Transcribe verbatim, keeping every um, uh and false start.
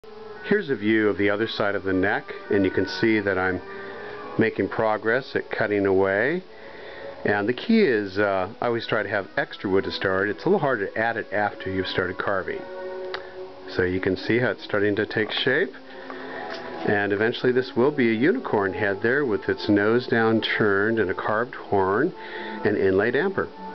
Here's a view of the other side of the neck, and you can see that I'm making progress at cutting away. And the key is, uh, I always try to have extra wood to start. It's a little harder to add it after you've started carving. So you can see how it's starting to take shape. And eventually this will be a unicorn head there with its nose down turned and a carved horn and inlaid amber.